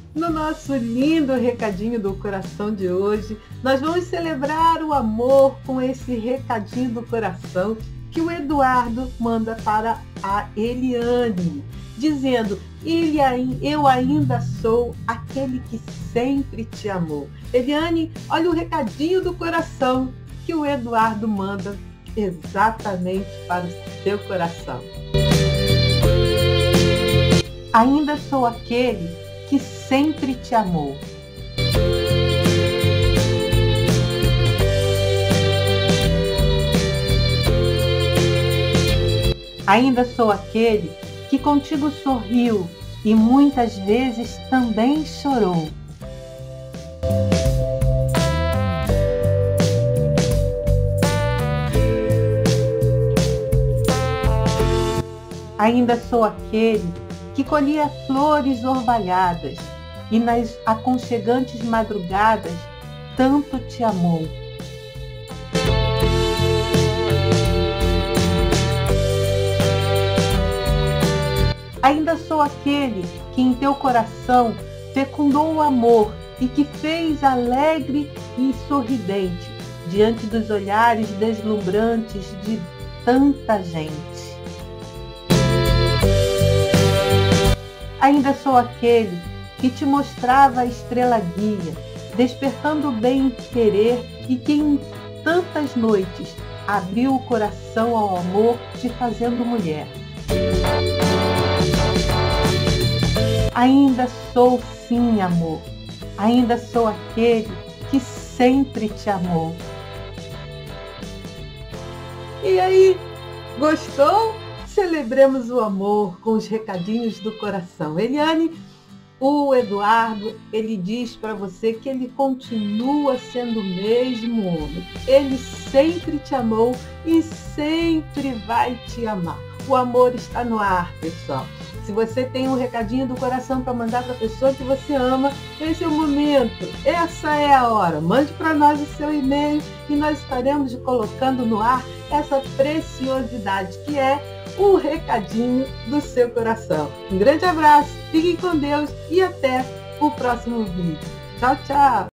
No nosso lindo recadinho do coração de hoje, nós vamos celebrar o amor com esse recadinho do coração que o Eduardo manda para a Eliane, dizendo: eu ainda sou aquele que sempre te amou. Eliane, olha o recadinho do coração que o Eduardo manda exatamente para o seu coração. Ainda sou aquele que sempre te amou. Ainda sou aquele que contigo sorriu e muitas vezes também chorou. Ainda sou aquele que colhia flores orvalhadas e nas aconchegantes madrugadas tanto te amou. Ainda sou aquele que em teu coração fecundou o amor e que fez alegre e sorridente diante dos olhares deslumbrantes de tanta gente. Ainda sou aquele que te mostrava a estrela guia, despertando o bem-querer e que em tantas noites abriu o coração ao amor te fazendo mulher. Ainda sou sim, amor. Ainda sou aquele que sempre te amou. E aí, gostou? Celebremos o amor com os recadinhos do coração. Eliane, o Eduardo, ele diz para você que ele continua sendo o mesmo homem. Ele sempre te amou e sempre vai te amar. O amor está no ar, pessoal. Se você tem um recadinho do coração para mandar para a pessoa que você ama, esse é o momento, essa é a hora. Mande para nós o seu e-mail e nós estaremos colocando no ar essa preciosidade que é o recadinho do seu coração. Um grande abraço, fiquem com Deus e até o próximo vídeo. Tchau, tchau!